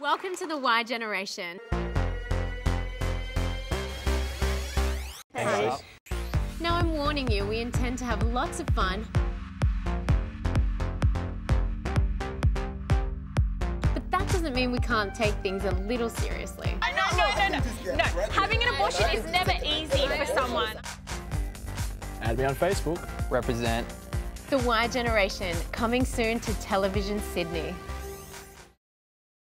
Welcome to the Y generation. Hey guys. Now I'm warning you, we intend to have lots of fun. But that doesn't mean we can't take things a little seriously. No. Having an abortion is never easy for someone. Add me on Facebook. Represent. The Y generation, coming soon to Television Sydney.